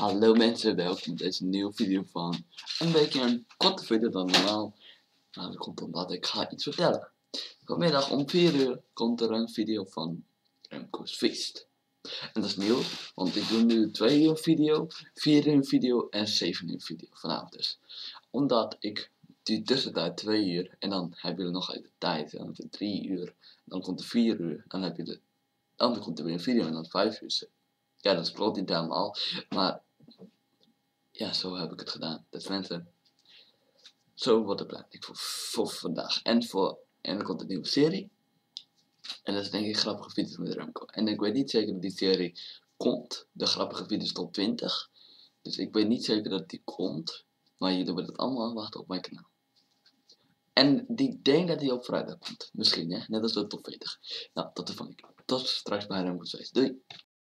Hallo mensen, welkom bij deze nieuwe video van een beetje een korte video dan normaal. Nou, dat komt omdat ik ga iets vertellen. Vanmiddag om 4 uur komt er een video van Remco's Feast. En dat is nieuw, want ik doe nu 2 uur video, 4 uur video en 7 uur video vanavond dus. Omdat ik die tussentijd 2 uur en dan heb je nog even tijd, en dan heb je 3 uur, dan komt er 4 uur, dan komt er weer een video en dan 5 uur. Ja, dat klopt niet helemaal, maar ja, zo heb ik het gedaan. Dus mensen, zo wordt het planning voor vandaag. En er komt een nieuwe serie. En dat is denk ik grappige video's met Remco. En ik weet niet zeker dat die serie komt. De grappige video's tot 20. Dus ik weet niet zeker dat die komt. Maar jullie moeten het allemaal wachten op mijn kanaal. En ik denk dat die op vrijdag komt. Misschien hè, net als de top 40. Nou, tot de volgende keer. Tot straks bij Remco's Feast. Doei!